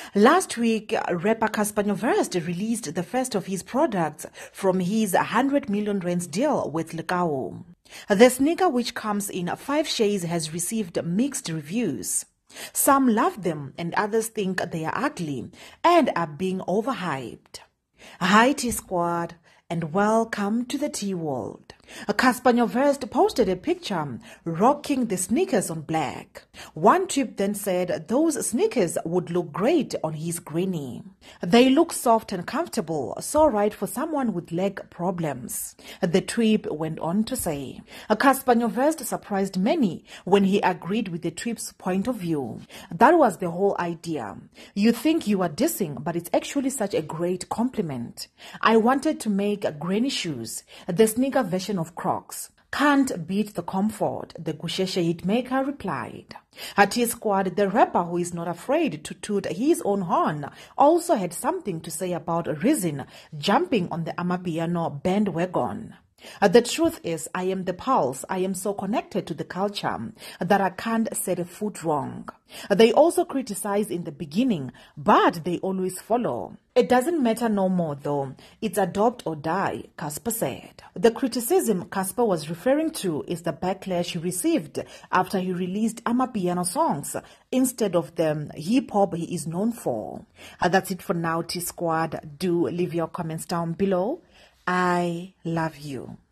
Last week, rapper Cassper Nyovest released the first of his products from his 100 million rands deal with Lekau. The sneaker, which comes in 5 shades, has received mixed reviews. Some love them and others think they are ugly and are being overhyped. Hi T-Squad and welcome to the T-World. Cassper Nyovest posted a picture rocking the sneakers on black. One tweet then said those sneakers would look great on his granny. They look soft and comfortable, so right for someone with leg problems. The tweet went on to say. Cassper Nyovest surprised many when he agreed with the tweet's point of view. That was the whole idea. You think you are dissing, but it's actually such a great compliment. I wanted to make granny shoes, the sneaker version of Crocs. Can't beat the comfort, the Gusheshe hitmaker replied. T-Squad, the rapper who is not afraid to toot his own horn, also had something to say about Reason jumping on the Amapiano bandwagon. The truth is, I am the pulse. I am so connected to the culture that I can't set a foot wrong. They also criticize in the beginning, but they always follow. It doesn't matter no more though. It's adopt or die, Cassper said. The criticism Cassper was referring to is the backlash he received after he released Amapiano songs instead of the hip-hop he is known for. That's it for now, T-Squad. Do leave your comments down below. I love you.